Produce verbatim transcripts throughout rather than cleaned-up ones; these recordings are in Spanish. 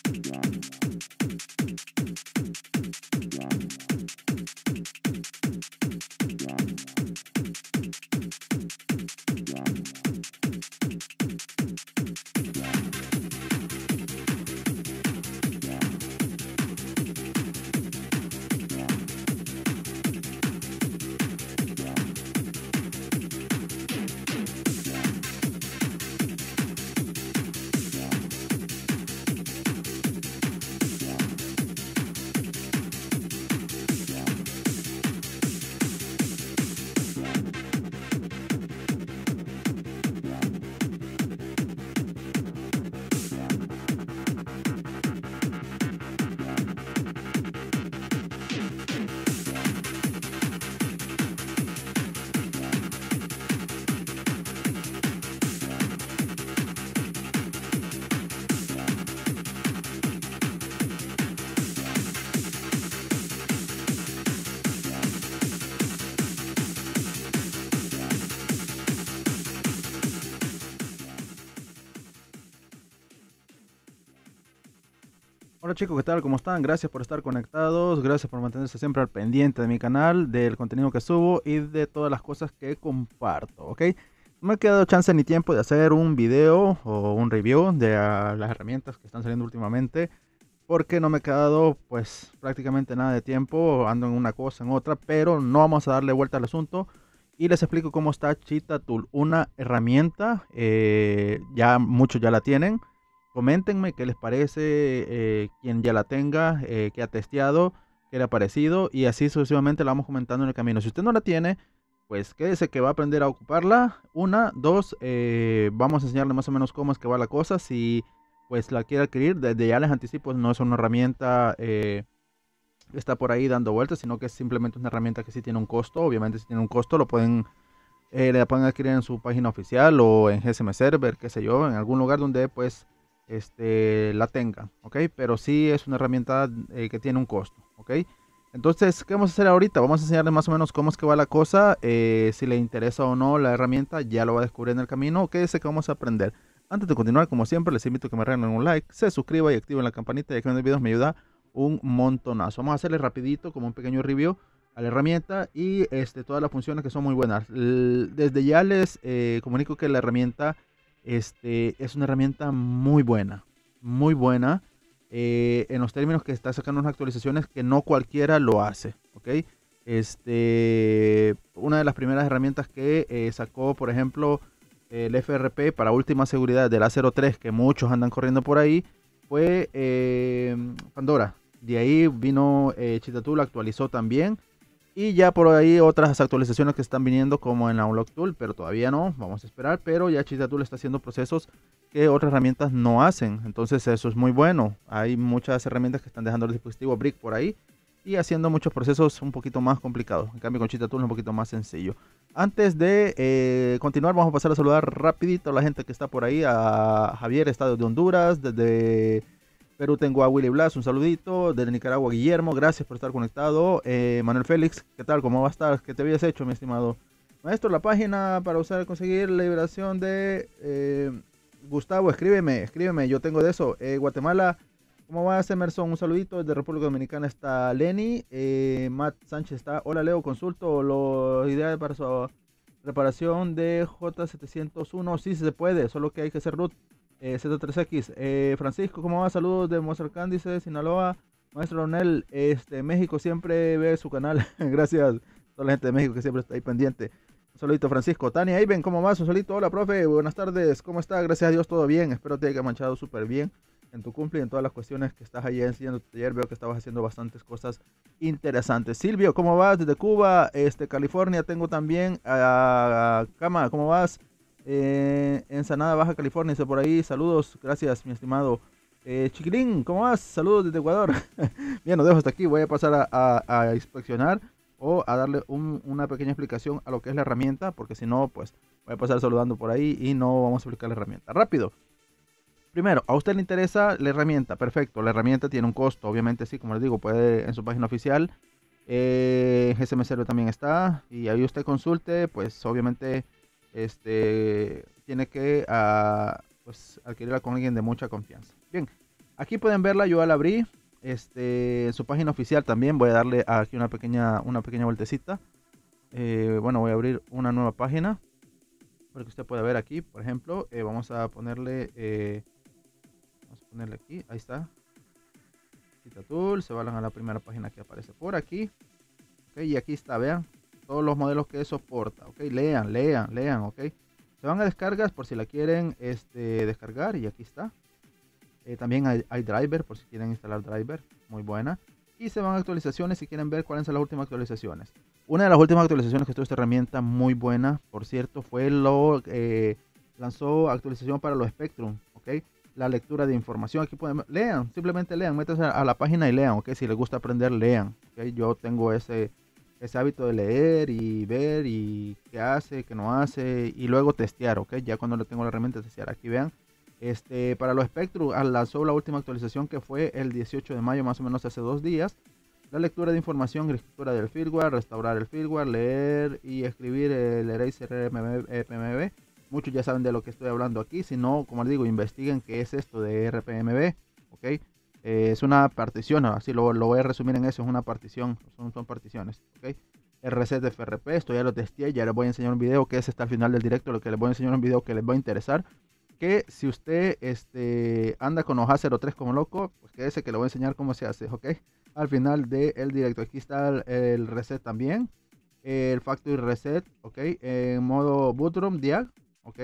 Hola chicos, ¿qué tal? ¿Cómo están? Gracias por estar conectados, gracias por mantenerse siempre al pendiente de mi canal, del contenido que subo y de todas las cosas que comparto, ¿ok? No me ha quedado chance ni tiempo de hacer un video o un review de uh, las herramientas que están saliendo últimamente, porque no me ha quedado pues prácticamente nada de tiempo, ando en una cosa, en otra, pero no vamos a darle vuelta al asunto y les explico cómo está Cheetah Tool, una herramienta, eh, ya muchos ya la tienen. Coméntenme qué les parece, eh, quien ya la tenga, eh, qué ha testeado, qué le ha parecido y así sucesivamente la vamos comentando en el camino. Si usted no la tiene, pues quédese que va a aprender a ocuparla. Una, dos, eh, vamos a enseñarle más o menos cómo es que va la cosa. Si pues la quiere adquirir, desde ya les anticipo, no es una herramienta eh, que está por ahí dando vueltas, sino que es simplemente una herramienta que sí tiene un costo. Obviamente si tiene un costo lo pueden, eh, la pueden adquirir en su página oficial o en G S M Server, qué sé yo, en algún lugar donde pues este, la tenga, ¿ok? Pero sí es una herramienta eh, que tiene un costo, ¿ok? Entonces, ¿qué vamos a hacer ahorita? Vamos a enseñarle más o menos cómo es que va la cosa, eh, si le interesa o no la herramienta, ya lo va a descubrir en el camino, quédese que vamos a aprender. Antes de continuar, como siempre, les invito a que me regalen un like, se suscriba y activen la campanita, ya que en los videos me ayuda un montonazo. Vamos a hacerle rapidito, como un pequeño review a la herramienta y este, todas las funciones que son muy buenas. L desde ya les eh, comunico que la herramienta este, es una herramienta muy buena, muy buena, eh, en los términos que está sacando unas actualizaciones que no cualquiera lo hace, ¿ok? Este, una de las primeras herramientas que eh, sacó, por ejemplo, el F R P para última seguridad de la cero tres, que muchos andan corriendo por ahí, fue eh, Pandora. De ahí vino eh, Cheetah Tool, actualizó también. Y ya por ahí otras actualizaciones que están viniendo como en la Unlock Tool, pero todavía no, vamos a esperar. Pero ya Cheetah Tool está haciendo procesos que otras herramientas no hacen. Entonces eso es muy bueno. Hay muchas herramientas que están dejando el dispositivo Brick por ahí y haciendo muchos procesos un poquito más complicados. En cambio con Cheetah Tool es un poquito más sencillo. Antes de eh, continuar, vamos a pasar a saludar rapidito a la gente que está por ahí. A Javier, está desde Honduras, desde Perú tengo a Willy Blas, un saludito. Desde Nicaragua, Guillermo, gracias por estar conectado. Eh, Manuel Félix, ¿qué tal? ¿Cómo va a estar? ¿Qué te habías hecho, mi estimado? Maestro, la página para usar conseguir la liberación de eh, Gustavo, escríbeme, escríbeme, yo tengo de eso. Eh, Guatemala, ¿cómo vas, Emerson? Un saludito. Desde República Dominicana está Lenny. Eh, Matt Sánchez está, hola Leo, consulto los ideas para su reparación de J setecientos uno. Sí, se puede, solo que hay que hacer root. Eh, Z tres X, eh, Francisco, ¿cómo va? Saludos de Mozart Cándice, Sinaloa. Maestro Ronel, este, México siempre ve su canal. Gracias a toda la gente de México que siempre está ahí pendiente. Un saludito, Francisco. Tania Iben, ¿cómo vas? Un saludito, hola, profe, buenas tardes. ¿Cómo está? Gracias a Dios, todo bien. Espero te haya manchado súper bien en tu cumple y en todas las cuestiones que estás ahí enseñando tu taller. Veo que estabas haciendo bastantes cosas interesantes. Silvio, ¿cómo vas? Desde Cuba, este, California. Tengo también a, a Cama, ¿cómo vas? Eh, Ensenada, Baja California, está por ahí. Saludos, gracias, mi estimado. Eh, Chiquilín, ¿cómo vas? Saludos desde Ecuador. Bien, lo dejo hasta aquí. Voy a pasar a, a, a inspeccionar o a darle un, una pequeña explicación a lo que es la herramienta, porque si no, pues voy a pasar saludando por ahí y no vamos a explicar la herramienta. Rápido. Primero, a usted le interesa la herramienta. Perfecto, la herramienta tiene un costo. Obviamente, sí, como les digo, puede en su página oficial. Eh, G S M Server también está. Y ahí usted consulte, pues obviamente este tiene que uh, pues, adquirirla con alguien de mucha confianza. Bien, Aquí pueden verla, yo ya la abrí. Este, en su página oficial también voy a darle aquí una pequeña, una pequeña vueltecita. Eh, bueno, voy a abrir una nueva página para que usted pueda ver aquí. Por ejemplo, eh, vamos a ponerle, eh, vamos a ponerle aquí, ahí está. Quita tool, se van a la primera página que aparece por aquí. Okay, y aquí está, vean todos los modelos que soporta. Ok, lean, lean, lean. Ok, se van a descargas por si la quieren este, descargar. Y aquí está. Eh, también hay, hay driver por si quieren instalar driver. Muy buena. Y se van a actualizaciones si quieren ver cuáles son las últimas actualizaciones. Una de las últimas actualizaciones que tuvo esta herramienta muy buena, por cierto, fue lo eh, lanzó actualización para los Spectrum. Ok, la lectura de información. Aquí pueden lean, simplemente lean, métanse a la página y lean. Ok, si les gusta aprender, lean. Ok, yo tengo ese ese hábito de leer y ver y qué hace, qué no hace y luego testear. Ok, ya cuando le tengo la herramienta testear. Aquí vean, este para los Spectrum lanzó la última actualización que fue el dieciocho de mayo, más o menos hace dos días. La lectura de información, escritura del firmware, restaurar el firmware, leer y escribir el Eraser R P M B. Muchos ya saben de lo que estoy hablando aquí. Si no, como les digo, investiguen qué es esto de R P M B. Ok, eh, es una partición, así lo, lo voy a resumir en eso. Es una partición, son, son particiones. Ok, el reset de F R P, esto ya lo testé. Ya les voy a enseñar un video que es hasta el final del directo. Lo que les voy a enseñar un video que les va a interesar. Que si usted este, anda con hoja cero tres como loco, pues quédese que le voy a enseñar cómo se hace. Ok, al final del directo. Aquí está el, el reset también. El factory reset, ok. En modo bootroom diag, ok.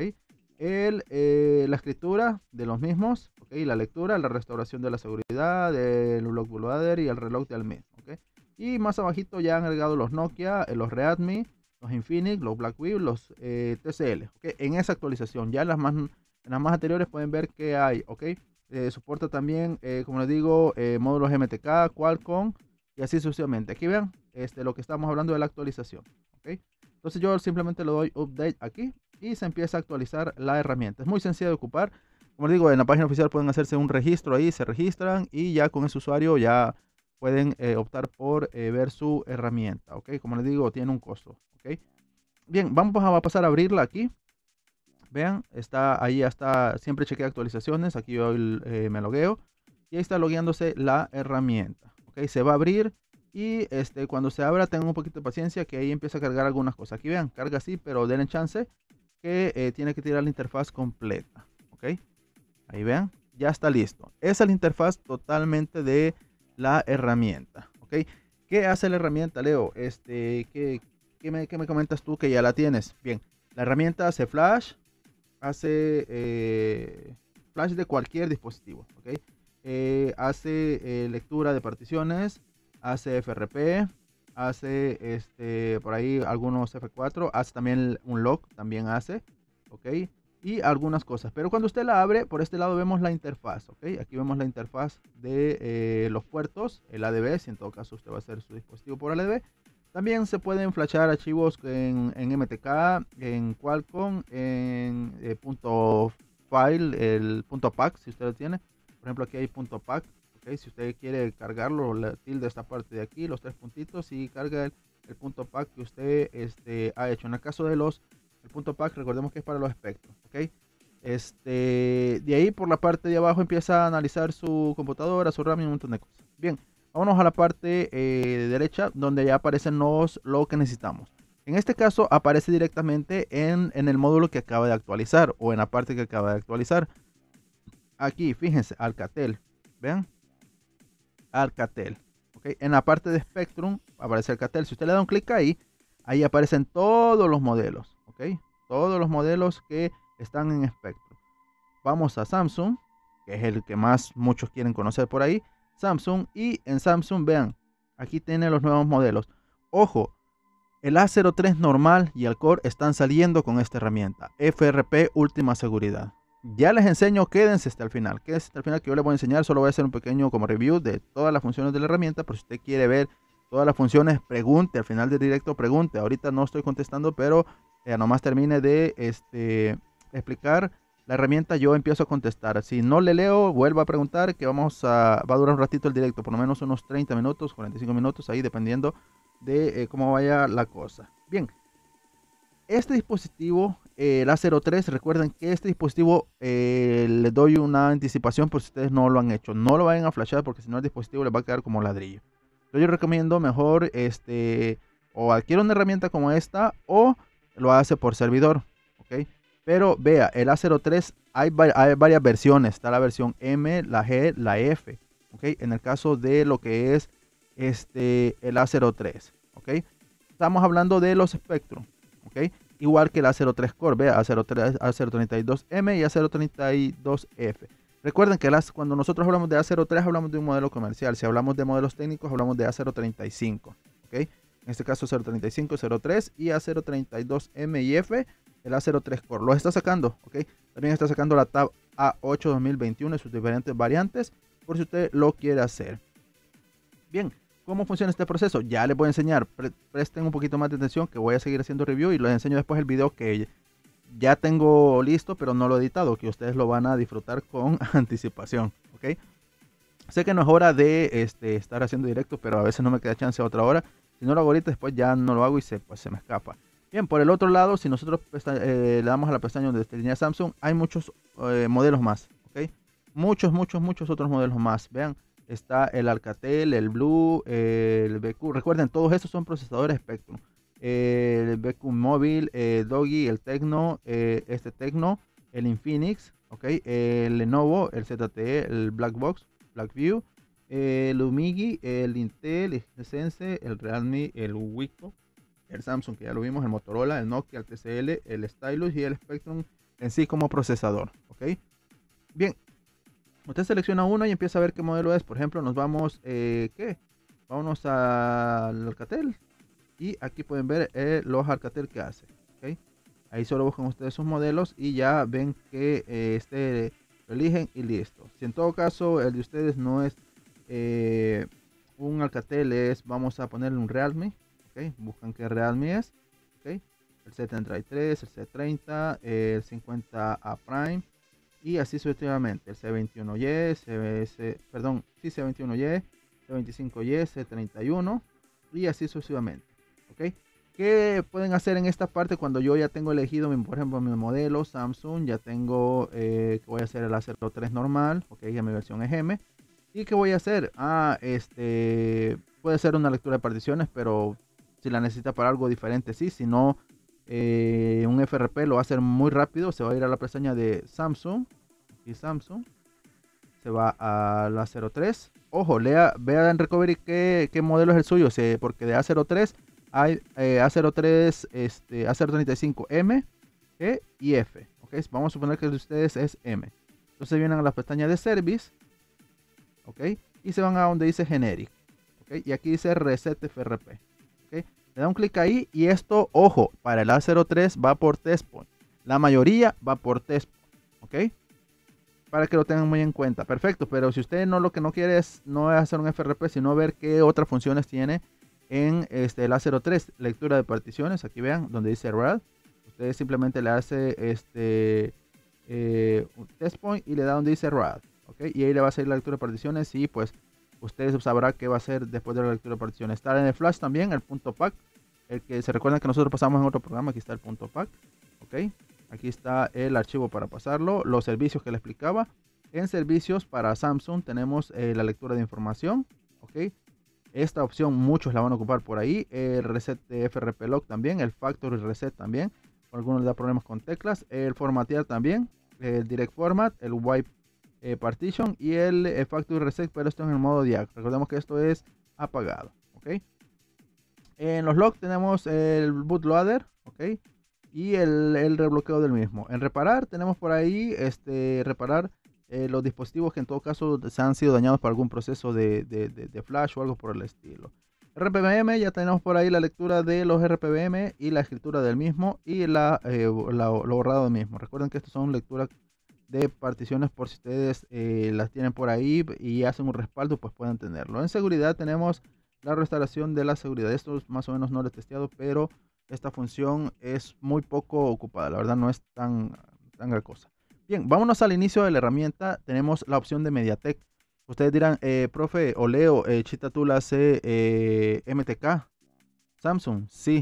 El, eh, la escritura de los mismos, ok. La lectura, la restauración de la seguridad, el block bootloader y el reloj de Almid, ok. Y más abajito ya han agregado los Nokia, los Redmi, los Infinix, los Blackwing, los eh, T C L, ok. En esa actualización, ya las más, en las más anteriores pueden ver que hay, ok. Eh, soporta también, eh, como les digo, eh, módulos M T K, Qualcomm y así sucesivamente. Aquí vean este, lo que estamos hablando de la actualización. ¿Okay? Entonces yo simplemente le doy update aquí y se empieza a actualizar la herramienta. Es muy sencilla de ocupar. Como les digo, en la página oficial pueden hacerse un registro ahí, se registran y ya con ese usuario ya pueden eh, optar por eh, ver su herramienta. ¿Okay? Como les digo, tiene un costo. ¿Okay? Bien, vamos a pasar a abrirla aquí. Vean, está ahí, hasta siempre chequea actualizaciones. Aquí yo eh, me logueo y ahí está logueándose la herramienta. Ok, se va a abrir y este, cuando se abra, tengan un poquito de paciencia que ahí empieza a cargar algunas cosas. Aquí vean, carga así, pero denle chance que eh, tiene que tirar la interfaz completa. Ok, ahí vean, ya está listo. Esa es la interfaz totalmente de la herramienta. Ok, ¿qué hace la herramienta, Leo? Este, ¿qué, qué, me, ¿Qué me comentas tú que ya la tienes? Bien, la herramienta hace flash. Hace eh, flash de cualquier dispositivo, ¿ok? Eh, hace eh, lectura de particiones, hace F R P, hace este, por ahí algunos F cuatro, hace también un log, también hace, ¿ok? Y algunas cosas. Pero cuando usted la abre, por este lado vemos la interfaz, ¿ok? Aquí vemos la interfaz de eh, los puertos, el A D B, si en todo caso usted va a hacer su dispositivo por A D B. También se pueden flashar archivos en, en M T K, en Qualcomm, en eh, punto file, el punto pack, si usted lo tiene. Por ejemplo, aquí hay punto pack. Okay, si usted quiere cargarlo, la tilde esta parte de aquí, los tres puntitos, y carga el, el punto pack que usted este, ha hecho. En el caso de los, el punto pack, recordemos que es para los espectros. Okay. Este, de ahí por la parte de abajo empieza a analizar su computadora, su RAM y un montón de cosas. Bien. Vámonos a la parte eh, derecha donde ya aparecen los, lo que necesitamos. En este caso aparece directamente en, en el módulo que acaba de actualizar o en la parte que acaba de actualizar. Aquí, fíjense, Alcatel. Vean. Alcatel. ¿Okay? En la parte de Spectrum aparece Alcatel. Si usted le da un clic ahí, ahí aparecen todos los modelos. ¿Okay? Todos los modelos que están en Spectrum. Vamos a Samsung, que es el que más muchos quieren conocer por ahí. Samsung, y en Samsung vean, aquí tiene los nuevos modelos. Ojo, el A cero tres normal y el Core están saliendo con esta herramienta F R P última seguridad. Ya les enseño, quédense hasta el final, quédense hasta el final que yo les voy a enseñar. Solo voy a hacer un pequeño como review de todas las funciones de la herramienta. Por si usted quiere ver todas las funciones, pregunte al final del directo, pregunte. Ahorita no estoy contestando, pero eh, nomás termine de este, explicar la herramienta, yo empiezo a contestar. Si no le leo, vuelvo a preguntar, que vamos a, va a durar un ratito el directo, por lo menos unos treinta minutos, cuarenta y cinco minutos, ahí dependiendo de eh, cómo vaya la cosa. Bien, Este dispositivo, eh, el A cero tres, recuerden que este dispositivo eh, les doy una anticipación por si ustedes no lo han hecho. No lo vayan a flashar porque si no el dispositivo les va a quedar como ladrillo. Yo recomiendo mejor este o adquiere una herramienta como esta o lo hace por servidor, ¿ok? Pero vea, el A cero tres hay, hay varias versiones. Está la versión M, la G, la F, ¿ok? En el caso de lo que es este, el A cero tres, ¿ok? Estamos hablando de los Spectrum, ¿ok? Igual que el A cero tres Core, vea, A cero tres, A cero treinta y dos M y A cero treinta y dos F. Recuerden que las, cuando nosotros hablamos de A cero tres hablamos de un modelo comercial. Si hablamos de modelos técnicos hablamos de A cero treinta y cinco, ¿ok? En este caso cero treinta y cinco, cero tres y A cero treinta y dos M y F, el A cero tres Core. Los está sacando, ¿ok? También está sacando la Tab A ocho dos mil veintiuno y sus diferentes variantes por si usted lo quiere hacer. Bien, ¿cómo funciona este proceso? Ya les voy a enseñar. Pre presten un poquito más de atención que voy a seguir haciendo review y les enseño después el video que ya tengo listo, pero no lo he editado, que ustedes lo van a disfrutar con anticipación, ¿ok? Sé que no es hora de este, estar haciendo directo, pero a veces no me queda chance a otra hora. Si no lo hago ahorita, después ya no lo hago y se, pues, se me escapa. Bien, por el otro lado, si nosotros eh, le damos a la pestaña donde está línea Samsung, hay muchos eh, modelos más, ¿ok? Muchos, muchos, muchos otros modelos más. Vean, está el Alcatel, el Blue, el B Q. Recuerden, todos estos son procesadores Spectrum. El B Q Móvil, el Doggy, el Tecno, eh, este Tecno, el Infinix, ¿ok? El Lenovo, el Z T E, el Blackbox, Blackview, el Umigi, el Intel, el Sense, el Realme, el Wiko, el Samsung, que ya lo vimos, el Motorola, el Nokia, el T C L, el Stylus y el Spectrum en sí como procesador, ¿ok? Bien, usted selecciona uno y empieza a ver qué modelo es. Por ejemplo, nos vamos, eh, ¿qué? Vámonos al Alcatel y aquí pueden ver eh, los Alcatel que hace, ¿ok? Ahí solo buscan ustedes sus modelos y ya ven que eh, este lo eligen y listo. Si en todo caso el de ustedes no es eh, un Alcatel, es, vamos a ponerle un Realme, ¿ok? Buscan qué Realme es, ¿ok? El C treinta y tres, el C treinta, el cincuenta A Prime y así sucesivamente. El C veintiuno Y, C, C, perdón, sí, C veintiuno Y, C veinticinco Y, C treinta y uno y así sucesivamente, ¿ok? ¿Qué pueden hacer en esta parte cuando yo ya tengo elegido, mi, por ejemplo, mi modelo Samsung? Ya tengo eh, que voy a hacer el A cero tres normal, ok, ya mi versión es M. ¿Y qué voy a hacer? Ah, este, puede ser una lectura de particiones, pero si la necesita para algo diferente, sí. Si no, eh, un F R P lo va a hacer muy rápido. Se va a ir a la pestaña de Samsung y Samsung. Se va a la cero tres. Ojo, lea, vea en Recovery qué, qué modelo es el suyo, sí, porque de A cero tres hay eh, A cero tres, este, A cero treinta y cinco M, G y F. ¿Okay? Vamos a suponer que el de ustedes es M. Entonces vienen a la pestaña de Service, ¿ok? Y se van a donde dice Generic, ¿ok? Y aquí dice Reset F R P, ¿ok? Le da un clic ahí y esto, ojo, para el A cero tres va por Testpoint. La mayoría va por Testpoint, ¿ok? Para que lo tengan muy en cuenta. Perfecto, pero si usted no lo que no quiere es no es hacer un F R P, sino ver qué otras funciones tiene en este, el A cero tres, lectura de particiones. Aquí vean donde dice R A D. Usted simplemente le hace este eh, un test point y le da donde dice R A D, ¿ok? Y ahí le va a salir la lectura de particiones y pues usted sabrá qué va a hacer después de la lectura de particiones. Está en el flash también, el punto pack, el que se recuerdan que nosotros pasamos en otro programa. Aquí está el punto pack, ¿ok? Aquí está el archivo para pasarlo, los servicios que le explicaba. En servicios para Samsung tenemos eh, la lectura de información, ¿ok? Esta opción muchos la van a ocupar por ahí. El reset de F R P log también, el factory reset también. Algunos les da problemas con teclas. El formatear también, el direct format, el wipe eh, partition y el eh, factory reset, pero esto en el modo diag. Recordemos que esto es apagado, ¿ok? En los logs tenemos el bootloader, ¿ok? Y el, el rebloqueo del mismo. En reparar tenemos por ahí este reparar eh, los dispositivos que en todo caso se han sido dañados por algún proceso de, de, de, de flash o algo por el estilo. R P B M, ya tenemos por ahí la lectura de los R P B M y la escritura del mismo y la, eh, la lo borrado del mismo. Recuerden que estos son lecturas de particiones por si ustedes eh, las tienen por ahí y hacen un respaldo, pues pueden tenerlo. En seguridad tenemos la restauración de la seguridad. Esto más o menos no lo he testeado, pero esta función es muy poco ocupada, la verdad no es tan, tan gran cosa. Bien, vámonos al inicio de la herramienta. Tenemos la opción de MediaTek. Ustedes dirán, eh, profe, o Leo, eh, Chita tú la hace eh, M T K. Samsung, sí.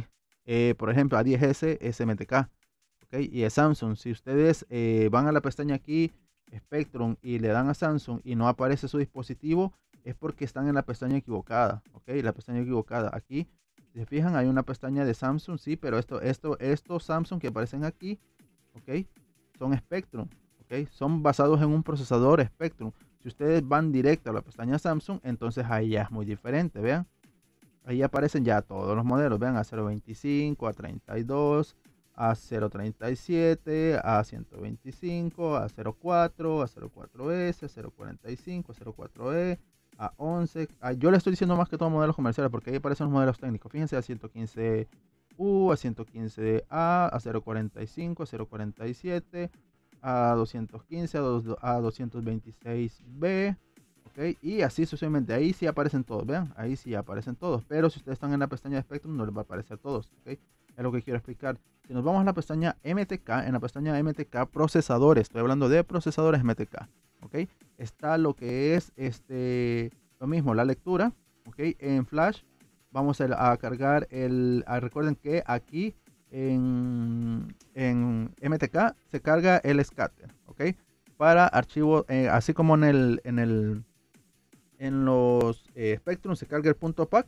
eh, por ejemplo, A diez S es M T K, ¿ok? Y es Samsung. Si ustedes eh, van a la pestaña aquí, Spectrum, y le dan a Samsung y no aparece su dispositivo, es porque están en la pestaña equivocada, ¿ok? La pestaña equivocada. Aquí, si se fijan, hay una pestaña de Samsung, sí, pero esto, esto, estos Samsung que aparecen aquí, ¿ok? Son Spectrum, ¿ok? Son basados en un procesador Spectrum. Si ustedes van directo a la pestaña Samsung, entonces ahí ya es muy diferente, vean. Ahí aparecen ya todos los modelos, vean, A cero veinticinco, A treinta y dos, A cero treinta y siete, A ciento veinticinco, A cero cuatro, A cero cuatro S, A cero cuarenta y cinco, A cero cuatro E, A once. Ah, yo le estoy diciendo más que todo modelos comerciales porque ahí aparecen los modelos técnicos. Fíjense, A ciento quince U, A ciento quince A, A cero cuarenta y cinco, A cero cuarenta y siete, A doscientos quince, A doscientos veintiséis B. Ok, y así sucesivamente, ahí sí aparecen todos, vean, ahí sí aparecen todos, pero si ustedes están en la pestaña de Spectrum no les va a aparecer todos, ok, es lo que quiero explicar. Si nos vamos a la pestaña M T K, en la pestaña M T K procesadores, estoy hablando de procesadores M T K, ok, está lo que es este, lo mismo, la lectura, ok, en Flash, vamos a, a cargar el, a, recuerden que aquí en, en M T K se carga el scatter, ok, para archivos, eh, así como en el, en el en los eh, Spectrum se carga el punto pack,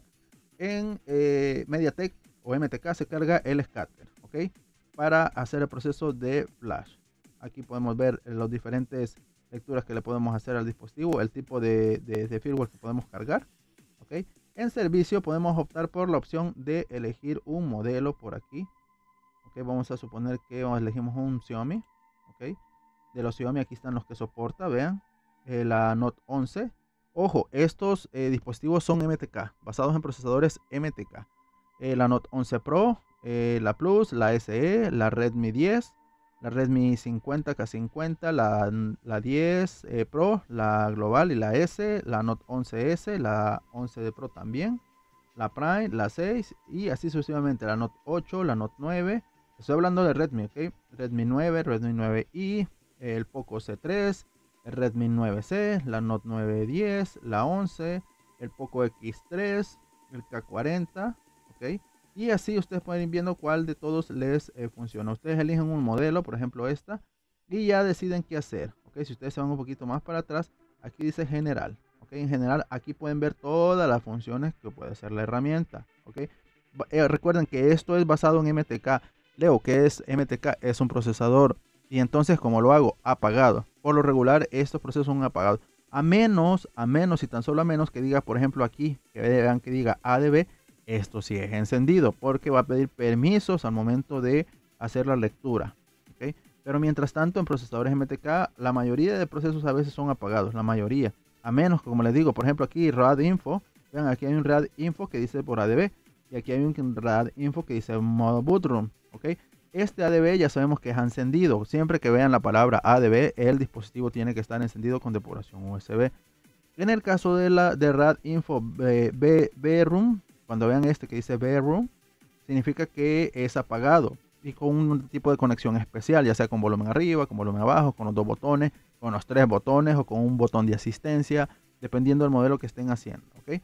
en eh, MediaTek o M T K se carga el scatter, ¿ok? Para hacer el proceso de flash. Aquí podemos ver las diferentes lecturas que le podemos hacer al dispositivo, el tipo de, de, de firmware que podemos cargar, ¿ok? En servicio podemos optar por la opción de elegir un modelo por aquí, ¿ok? Vamos a suponer que elegimos un Xiaomi, ¿ok? De los Xiaomi aquí están los que soporta, vean, eh, la Note once. Ojo, estos eh, dispositivos son M T K, basados en procesadores M T K. Eh, la Note once Pro, eh, la Plus, la S E, la Redmi diez, la Redmi cincuenta K cincuenta, la, la diez eh, Pro, la Global y la S, la Note once S, la once de Pro también, la Prime, la seis y así sucesivamente, la Note ocho, la Note nueve. Estoy hablando de Redmi, ¿ok? Redmi nueve, Redmi nueve i, el Poco C tres, el Redmi nueve C, la Note nueve diez, la once, el Poco X tres, el K cuarenta, ¿ok? Y así ustedes pueden ir viendo cuál de todos les eh, funciona. Ustedes eligen un modelo, por ejemplo esta, y ya deciden qué hacer, ¿ok? Si ustedes se van un poquito más para atrás, aquí dice general, ¿ok? En general aquí pueden ver todas las funciones que puede hacer la herramienta, ¿ok? Eh, recuerden que esto es basado en M T K. Leo, ¿qué es M T K? Es un procesador. Y entonces, como lo hago? Apagado. Por lo regular, estos procesos son apagados. A menos, a menos y tan solo a menos que diga, por ejemplo, aquí, que vean que diga A D B, esto sí es encendido, porque va a pedir permisos al momento de hacer la lectura. ¿Okay? Pero mientras tanto, en procesadores M T K, la mayoría de procesos a veces son apagados, la mayoría. A menos que, como les digo, por ejemplo, aquí RAD Info, vean, aquí hay un RAD Info que dice por A D B, y aquí hay un RAD Info que dice modo bootroom, ¿ok? Este A D B ya sabemos que es encendido. Siempre que vean la palabra A D B, el dispositivo tiene que estar encendido con depuración U S B. En el caso de la de RAD Info B, B, B Room, cuando vean este que dice B Room, significa que es apagado y con un tipo de conexión especial, ya sea con volumen arriba, con volumen abajo, con los dos botones, con los tres botones o con un botón de asistencia, dependiendo del modelo que estén haciendo, ¿ok?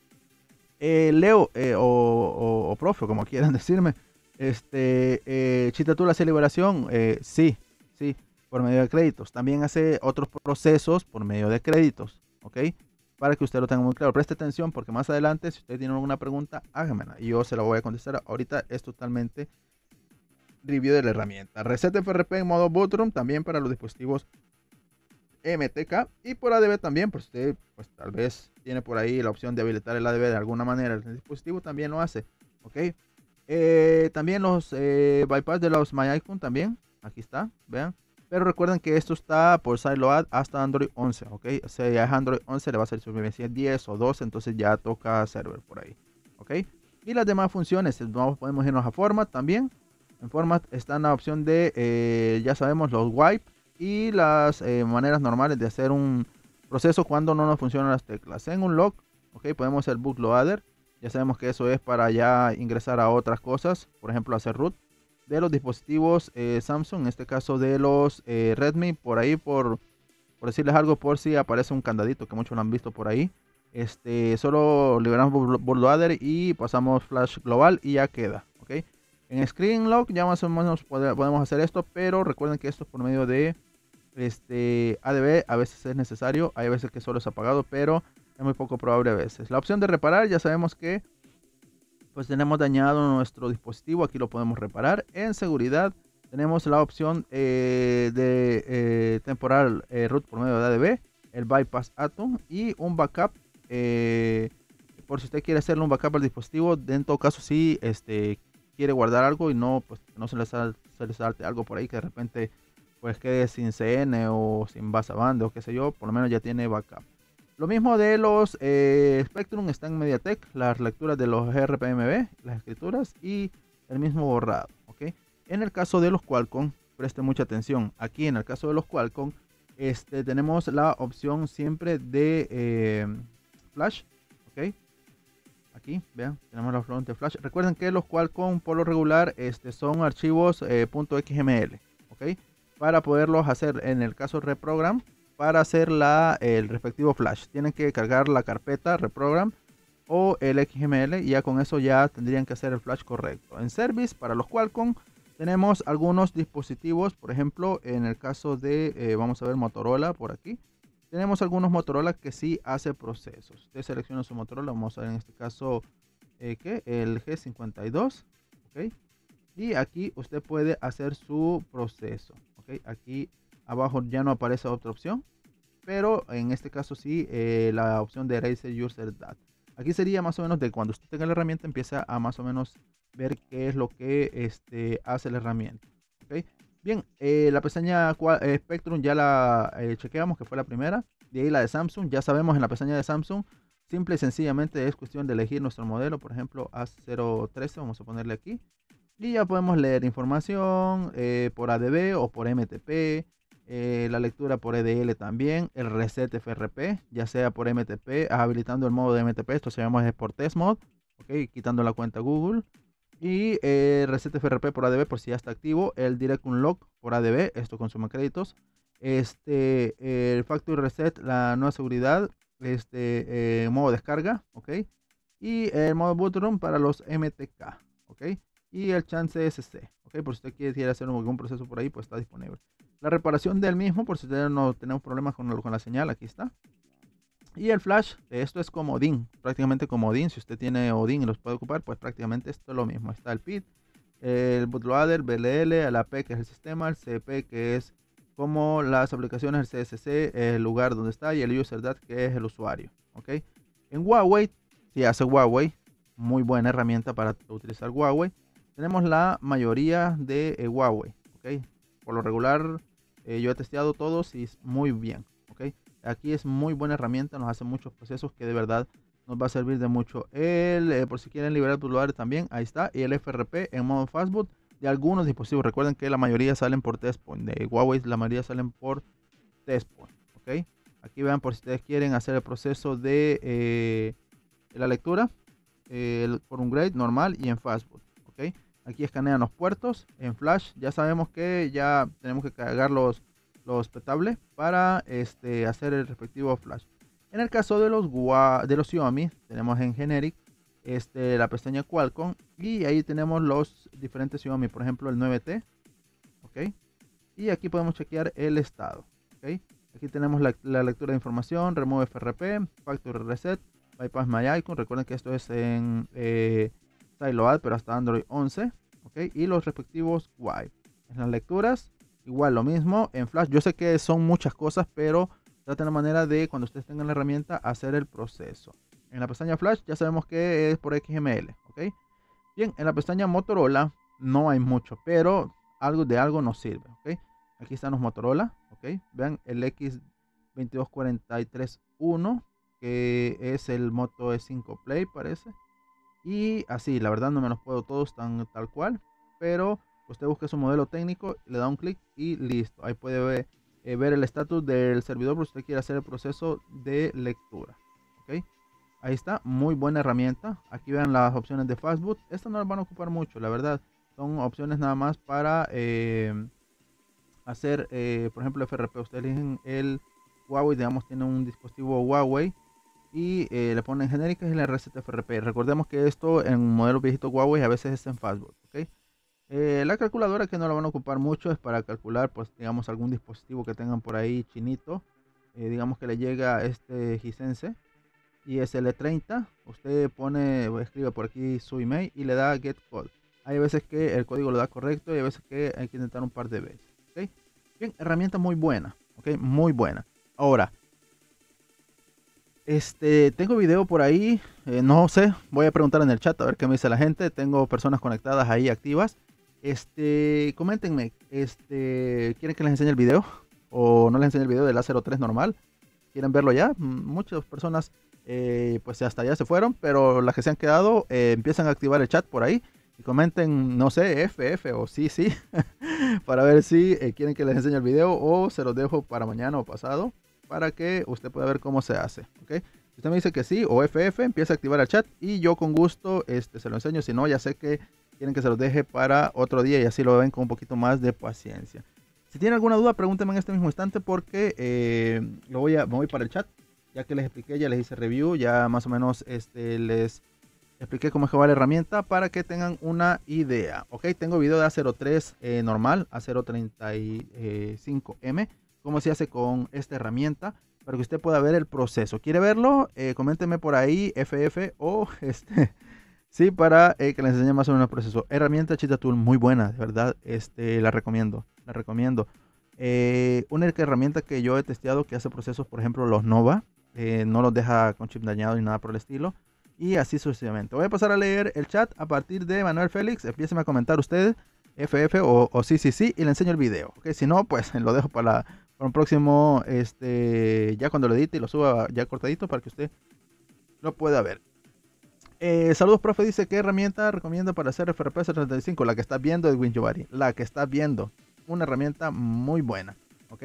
Eh, Leo eh, o, o, o profe, como quieran decirme, este, eh, Chitatul hace liberación, eh, sí, sí, por medio de créditos. También hace otros procesos por medio de créditos, ¿ok? Para que usted lo tenga muy claro. Preste atención porque más adelante, si usted tiene alguna pregunta, hágamela y yo se la voy a contestar. Ahorita es totalmente review de la herramienta. Reset F R P en modo bootroom también para los dispositivos M T K y por A D B también, por si usted pues tal vez tiene por ahí la opción de habilitar el A D B de alguna manera, el dispositivo también lo hace, ¿ok? Eh, también los eh, bypass de los MyICON también, aquí está, vean. Pero recuerden que esto está por sideload hasta Android once, ok. Si ya es Android once le va a salir sobre diez o doce, entonces ya toca server por ahí, ok. Y las demás funciones, vamos, podemos irnos a Format también. En Format está la opción de, eh, ya sabemos, los wipe y las eh, maneras normales de hacer un proceso cuando no nos funcionan las teclas. En un log, ok, podemos hacer bootloader. Ya sabemos que eso es para ya ingresar a otras cosas, por ejemplo hacer root de los dispositivos eh, Samsung, en este caso de los eh, Redmi, por ahí por, por decirles algo, por si aparece un candadito que muchos lo han visto por ahí. Este, solo liberamos bootloader y pasamos flash global y ya queda, ¿ok? En Screenlock ya más o menos pode- podemos hacer esto, pero recuerden que esto es por medio de este A D B, a veces es necesario, hay veces que solo es apagado, pero es muy poco probable a veces. La opción de reparar, ya sabemos que pues tenemos dañado nuestro dispositivo, aquí lo podemos reparar. En seguridad tenemos la opción eh, de eh, temporal eh, root por medio de A D B, el bypass atom y un backup. Eh, por si usted quiere hacerle un backup al dispositivo, de en todo caso si este, quiere guardar algo y no, pues, no se le, sal, se le salte algo por ahí que de repente pues quede sin C N o sin base band o qué sé yo, por lo menos ya tiene backup. Lo mismo de los eh, Spectrum, está en MediaTek, las lecturas de los R P M B, las escrituras y el mismo borrado. ¿Okay? En el caso de los Qualcomm, preste mucha atención. Aquí en el caso de los Qualcomm, este, tenemos la opción siempre de eh, Flash. ¿Okay? Aquí, vean, tenemos la opción de Flash. Recuerden que los Qualcomm por lo regular este, son archivos eh, .xml. ¿Okay? Para poderlos hacer en el caso reprogram, para hacer la, el respectivo flash tienen que cargar la carpeta reprogram o el X M L y ya con eso ya tendrían que hacer el flash correcto. En service para los Qualcomm tenemos algunos dispositivos, por ejemplo en el caso de eh, vamos a ver Motorola por aquí, tenemos algunos Motorola que sí hace procesos. Usted selecciona su Motorola, vamos a ver en este caso eh, ¿qué? El G cincuenta y dos, ¿ok? Y aquí usted puede hacer su proceso, ¿ok? Aquí abajo ya no aparece otra opción, pero en este caso sí, eh, la opción de Eraser User Data. Aquí sería más o menos de cuando usted tenga la herramienta, empieza a más o menos ver qué es lo que este, hace la herramienta. ¿Okay? Bien, eh, la pestaña eh, Spectrum ya la eh, chequeamos, que fue la primera. De ahí la de Samsung, ya sabemos en la pestaña de Samsung, simple y sencillamente es cuestión de elegir nuestro modelo, por ejemplo A cero trece, vamos a ponerle aquí. Y ya podemos leer información eh, por A D B o por M T P, eh, la lectura por E D L también, el reset F R P, ya sea por M T P, habilitando el modo de M T P, esto se llama Export Test Mode, okay, quitando la cuenta Google. Y eh, reset F R P por A D B por si ya está activo, el Direct Unlock por A D B, esto consume créditos. Este, el Factory Reset, la nueva seguridad, este, eh, modo descarga, ok. Y el modo Bootroom para los M T K, ok. Y el Chance S C, ok. Por si usted quiere hacer algún proceso por ahí, pues está disponible. La reparación del mismo, por si no tenemos problemas con, con la señal, aquí está. Y el flash, esto es como Odin, prácticamente como Odin. Si usted tiene Odin y los puede ocupar, pues prácticamente esto es lo mismo. Está el P I D, el bootloader, B L L, el A P que es el sistema, el C P que es como las aplicaciones, el C S C, el lugar donde está, y el user data que es el usuario. ¿Ok? En Huawei, si hace Huawei, muy buena herramienta para utilizar Huawei. Tenemos la mayoría de eh, Huawei. ¿Ok? Por lo regular, eh, yo he testeado todos y es muy bien. ¿Ok? Aquí es muy buena herramienta, nos hace muchos procesos que de verdad nos va a servir de mucho. El, eh, por si quieren liberar bootloader también, ahí está. Y el F R P en modo fastboot de algunos dispositivos. Recuerden que la mayoría salen por testpoint. De Huawei la mayoría salen por testpoint. ¿Ok? Aquí vean por si ustedes quieren hacer el proceso de eh, la lectura eh, por un grade normal y en fastboot. ¿Ok? Aquí escanean los puertos en flash. Ya sabemos que ya tenemos que cargar los los petables para este, hacer el respectivo flash. En el caso de los, de los Xiaomi, tenemos en generic este, la pestaña Qualcomm y ahí tenemos los diferentes Xiaomi, por ejemplo el nueve T, ¿ok? Y aquí podemos chequear el estado, ¿ok? Aquí tenemos la, la lectura de información, remove F R P, factory reset, bypass my icon. Recuerden que esto es en eh, SiloAd, pero hasta Android once, ¿ok? Y los respectivos wipe. En las lecturas, igual lo mismo en flash. Yo sé que son muchas cosas, pero traten la manera de cuando ustedes tengan la herramienta hacer el proceso. En la pestaña flash ya sabemos que es por X M L, ¿ok? Bien, en la pestaña Motorola no hay mucho, pero algo de algo nos sirve, ¿ok? Aquí están los Motorola, ¿ok? Vean el X veintidós cuarenta y tres uno, que es el Moto E cinco Play, parece. Y así, la verdad no me los puedo todos tan tal cual, pero usted busca su modelo técnico, le da un clic y listo. Ahí puede ver, eh, ver el estatus del servidor por si usted quiere hacer el proceso de lectura, ¿ok? Ahí está, muy buena herramienta. Aquí vean las opciones de fastboot. Estas no las van a ocupar mucho, la verdad. Son opciones nada más para eh, hacer, eh, por ejemplo, F R P. Ustedes eligen el Huawei, digamos, tiene un dispositivo Huawei y eh, le ponen genéricas y le reset F R P. Recordemos que esto en modelos viejitos Huawei a veces es en fastboot, ¿ok? Eh, la calculadora que no la van a ocupar mucho es para calcular, pues, digamos, algún dispositivo que tengan por ahí chinito. Eh, digamos que le llega este Hisense y es L treinta. Usted pone, o escribe por aquí su email y le da get code. Hay veces que el código lo da correcto y hay veces que hay que intentar un par de veces. ¿Ok? Bien, herramienta muy buena. ¿Ok? Muy buena. Ahora, este, tengo video por ahí. Eh, no sé, voy a preguntar en el chat a ver qué me dice la gente. Tengo personas conectadas ahí activas. Este, coméntenme, este, ¿quieren que les enseñe el video? ¿O no les enseñe el video del A cero tres normal? ¿Quieren verlo ya? M- Muchas personas, eh, pues hasta ya se fueron, pero las que se han quedado, eh, empiezan a activar el chat por ahí y comenten, no sé, F, F o sí, sí, para ver si eh, quieren que les enseñe el video o se los dejo para mañana o pasado para que usted pueda ver cómo se hace, ¿ok? Si usted me dice que sí o F F, empieza a activar el chat y yo con gusto este, se lo enseño. Si no, ya sé que quieren que se los deje para otro día y así lo ven con un poquito más de paciencia. Si tienen alguna duda, pregúntenme en este mismo instante porque eh, lo voy a, me voy para el chat. Ya que les expliqué, ya les hice review, ya más o menos este, les expliqué cómo es que va la herramienta para que tengan una idea. Ok, tengo video de A cero tres eh, normal, A cero treinta y cinco M, cómo se hace con esta herramienta, para que usted pueda ver el proceso. ¿Quiere verlo? Eh, coméntenme por ahí, F F o este... Sí, para eh, que les enseñe más o menos el proceso. Herramienta Cheetah Tool muy buena, de verdad, este, la recomiendo, la recomiendo. Eh, una herramienta que yo he testeado que hace procesos, por ejemplo, los Nova, eh, no los deja con chip dañado ni nada por el estilo. Y así sucesivamente. Voy a pasar a leer el chat a partir de Manuel Félix. Empiecen a comentar ustedes, F F o, o sí, sí, sí, y le enseño el video. ¿Okay? Si no, pues lo dejo para, para un próximo, este, ya cuando lo edite y lo suba ya cortadito para que usted lo pueda ver. Eh, saludos, profe. Dice: ¿qué herramienta recomienda para hacer F R P treinta y cinco? La que estás viendo, Edwin Giovanni. La que estás viendo. Una herramienta muy buena. ¿Ok?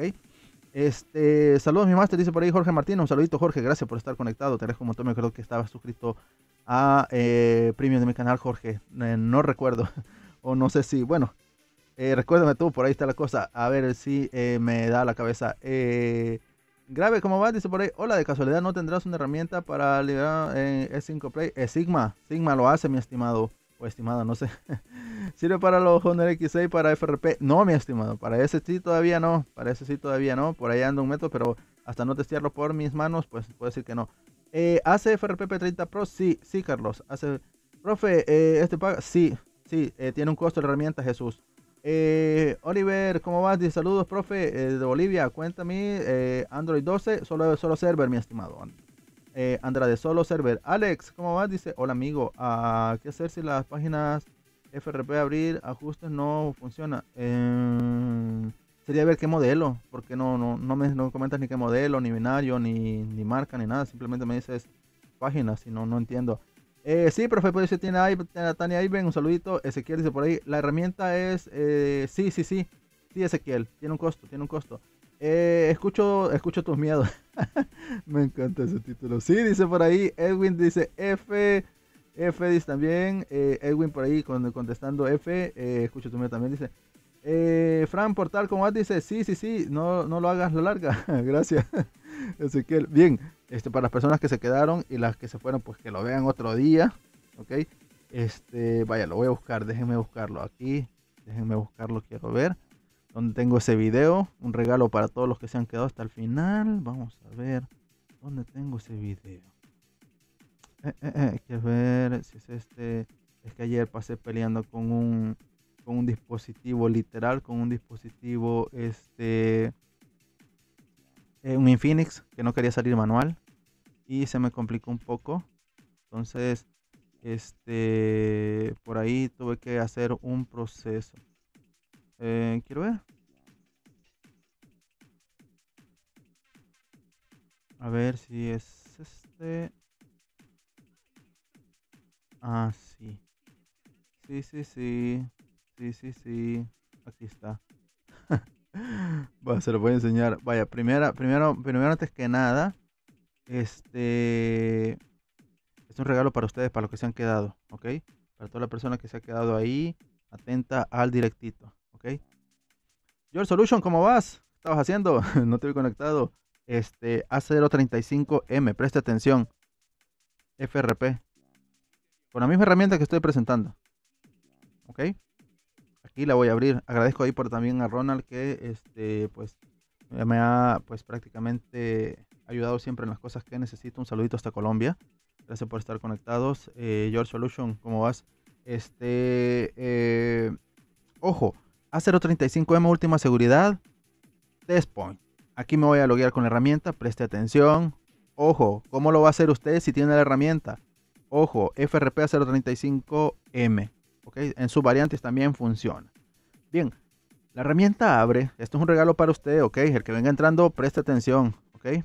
Este, saludos, mi máster. Dice por ahí Jorge Martín. Un saludito, Jorge. Gracias por estar conectado. Te agradezco un montón. Me creo que estaba suscrito a eh, Premium de mi canal, Jorge. Eh, no recuerdo. O no sé si. Bueno, eh, recuérdame tú. Por ahí está la cosa. A ver si eh, me da la cabeza. Eh. Grave, ¿cómo va? Dice por ahí, hola, de casualidad no tendrás una herramienta para liberar eh, E cinco Play. Eh, Sigma, Sigma lo hace, mi estimado, o estimada, no sé. ¿Sirve para los Honor X seis para F R P? No, mi estimado, para ese sí todavía no, para ese sí todavía no, por ahí anda un método, pero hasta no testearlo por mis manos, pues puedo decir que no. Eh, ¿hace F R P P treinta Pro? Sí, sí, Carlos, hace. Profe, eh, ¿este paga? Sí, sí, eh, tiene un costo de herramienta, Jesús. Eh, Oliver, ¿cómo vas? Dice saludos, profe, eh, de Bolivia. Cuéntame, eh, Android doce, solo, solo server, mi estimado. Eh, Andrade, solo server. Alex, ¿cómo vas? Dice, hola amigo, ah, ¿qué hacer si las páginas F R P abrir ajustes no funciona? Eh, sería ver qué modelo, porque no, no, no me no comentas ni qué modelo, ni binario, ni, ni marca, ni nada. Simplemente me dices páginas y no, no entiendo. Eh, sí, profe, pues si tiene ahí, Tania Iben, un saludito. Ezequiel dice por ahí, la herramienta es, eh, sí, sí, sí, sí, Ezequiel, tiene un costo, tiene un costo. Eh, escucho, escucho tus miedos. Me encanta ese título. Sí, dice por ahí, Edwin dice F, F dice también, eh, Edwin por ahí con- contestando F, eh, escucho tu miedo también, dice. Eh, Fran Portal, ¿cómo vas? Dice, sí, sí, sí, no, no lo hagas la larga. Gracias, Ezequiel. Bien, este, para las personas que se quedaron y las que se fueron, pues que lo vean otro día, ¿ok? Este, vaya, lo voy a buscar, déjenme buscarlo aquí, déjenme buscarlo, quiero ver. ¿Dónde tengo ese video? Un regalo para todos los que se han quedado hasta el final. Vamos a ver, ¿dónde tengo ese video? Eh, eh, eh, quiero ver si es este. Es que ayer pasé peleando con un, con un dispositivo literal, con un dispositivo, este, eh, un Infinix que no quería salir manual y se me complicó un poco. Entonces, este, por ahí tuve que hacer un proceso. Eh, quiero ver. A ver si es este. Ah, sí. Sí, sí, sí. Sí, sí, sí. Aquí está. Va, se lo voy a enseñar. Vaya, primera, primero, primero antes que nada, este es un regalo para ustedes, para los que se han quedado, ¿ok? Para toda la persona que se ha quedado ahí, atenta al directito, ¿ok? Your Solution, ¿cómo vas? ¿Qué estabas haciendo? No te vi conectado. Este, A cero treinta y cinco M, preste atención. F R P. Con la misma herramienta que estoy presentando, ¿ok? Aquí la voy a abrir. Agradezco ahí por también a Ronald que este pues me ha pues prácticamente ayudado siempre en las cosas que necesito. Un saludito hasta Colombia. Gracias por estar conectados. Eh, George Solution, ¿cómo vas? Este, eh, ojo, A cero treinta y cinco M última seguridad, test point. Aquí me voy a loguear con la herramienta, preste atención. Ojo, ¿cómo lo va a hacer usted si tiene la herramienta? Ojo, F R P A cero treinta y cinco M, ¿ok? En sus variantes también funciona. Bien, la herramienta abre. Esto es un regalo para usted, ¿ok? El que venga entrando, preste atención, ¿ok?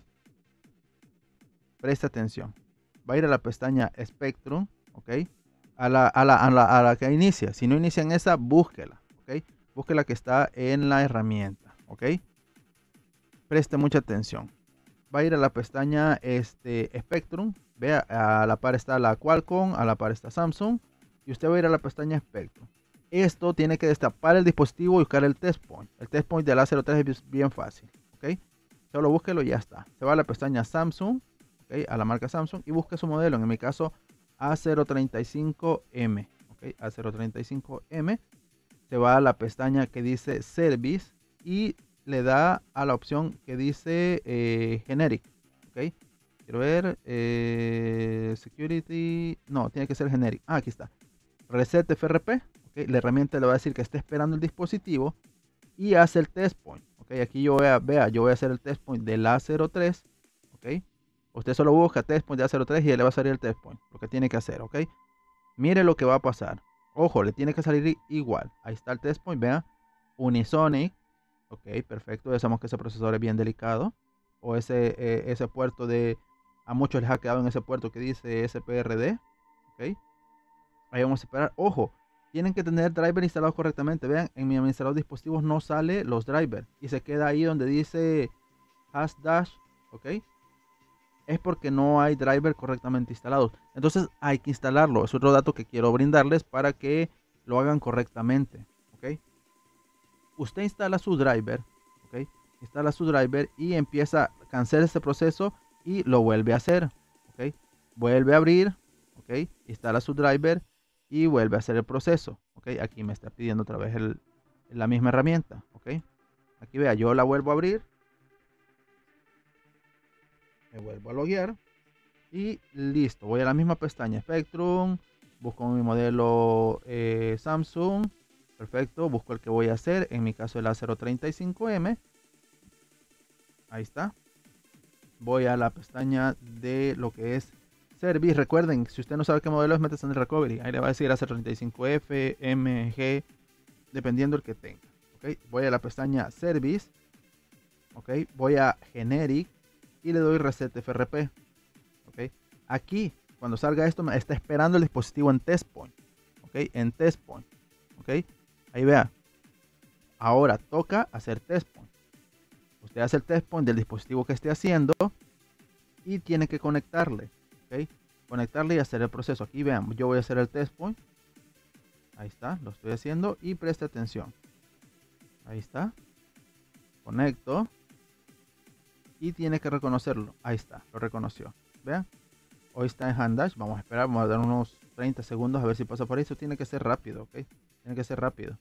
Preste atención. Va a ir a la pestaña Spectrum, ¿ok? A la, a la, a la, a la que inicia. Si no inicia en esa, búsquela, ¿ok? Búsquela que está en la herramienta, ¿ok? Preste mucha atención. Va a ir a la pestaña este, Spectrum. Vea, a la par está la Qualcomm, a la par está Samsung. Y usted va a ir a la pestaña Spectrum. Esto tiene que destapar el dispositivo y buscar el test point. El test point del A cero tres es bien fácil, ¿ok? Solo búsquelo y ya está. Se va a la pestaña Samsung, ¿ok? A la marca Samsung y busque su modelo. En mi caso, A cero treinta y cinco M, ¿ok? A cero treinta y cinco M. Se va a la pestaña que dice Service y le da a la opción que dice eh, Generic, ¿ok? Quiero ver, eh, Security, no, tiene que ser Generic. Ah, aquí está. Reset F R P, ¿okay? La herramienta le va a decir que está esperando el dispositivo y hace el test point, ¿ok? Aquí yo voy a, vea, yo voy a hacer el test point del A cero tres, ¿ok? Usted solo busca test point de A cero tres y le va a salir el test point, lo que tiene que hacer, ¿ok? Mire lo que va a pasar. Ojo, le tiene que salir igual. Ahí está el test point, vea. Unisonic. Ok, perfecto. Ya sabemos que ese procesador es bien delicado. O ese, eh, ese puerto de... A muchos les ha quedado en ese puerto que dice S P R D. Ok. Ahí vamos a esperar. Ojo, tienen que tener driver instalados correctamente. Vean, en mi administrador de dispositivos no sale los drivers. Y se queda ahí donde dice hash dash. Ok. Es porque no hay driver correctamente instalados. Entonces hay que instalarlo. Es otro dato que quiero brindarles para que lo hagan correctamente. ¿Ok? Usted instala su driver. ¿Ok? Instala su driver y empieza a cancelar este proceso y lo vuelve a hacer. ¿Ok? Vuelve a abrir. ¿Ok? Instala su driver y vuelve a hacer el proceso. ¿Ok? Aquí me está pidiendo otra vez el, la misma herramienta. ¿Ok? Aquí vea, yo la vuelvo a abrir. Me vuelvo a loguear. Y listo, voy a la misma pestaña Spectrum, busco mi modelo eh, Samsung, perfecto, busco el que voy a hacer, en mi caso el A cero treinta y cinco M, ahí está. Voy a la pestaña de lo que es Service, recuerden, si usted no sabe qué modelo es, métese en el Recovery, ahí le va a decir A cero treinta y cinco F, M, G, dependiendo el que tenga. ¿Okay? Voy a la pestaña Service, ¿okay? Voy a Generic y le doy Reset F R P. Okay. Aquí, cuando salga esto, me está esperando el dispositivo en test point. Okay. En test point. Okay. Ahí vea. Ahora toca hacer test point. Usted hace el test point del dispositivo que esté haciendo y tiene que conectarle. Okay. Conectarle y hacer el proceso. Aquí vean, yo voy a hacer el test point. Ahí está, lo estoy haciendo y preste atención. Ahí está. Conecto. Y tiene que reconocerlo. Ahí está, lo reconoció. Vean, hoy está en hand dash. Vamos a esperar, vamos a dar unos treinta segundos a ver si pasa por ahí. Eso tiene que ser rápido, ok. Tiene que ser rápido.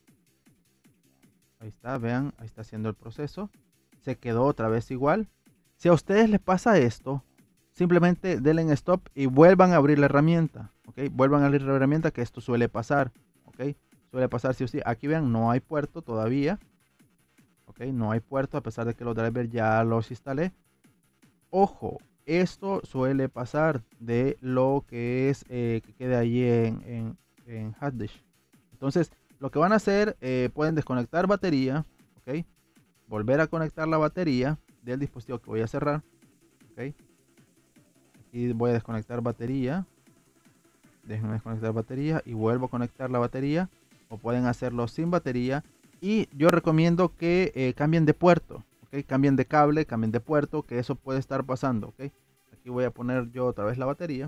Ahí está, vean, ahí está haciendo el proceso. Se quedó otra vez igual. Si a ustedes les pasa esto, simplemente denle en stop y vuelvan a abrir la herramienta, ok. Vuelvan a abrir la herramienta, que esto suele pasar, ok. Suele pasar sí o sí. Aquí vean, no hay puerto todavía, ok. No hay puerto a pesar de que los drivers ya los instalé. Ojo. Esto suele pasar de lo que es eh, que quede allí en, en, en HotDish. Entonces, lo que van a hacer, eh, pueden desconectar batería, ¿ok? Volver a conectar la batería del dispositivo que voy a cerrar, ¿ok? Aquí voy a desconectar batería. Déjenme desconectar batería y vuelvo a conectar la batería. O pueden hacerlo sin batería. Y yo recomiendo que eh, cambien de puerto. Okay, cambien de cable, cambien de puerto, que eso puede estar pasando. Okay. Aquí voy a poner yo otra vez la batería.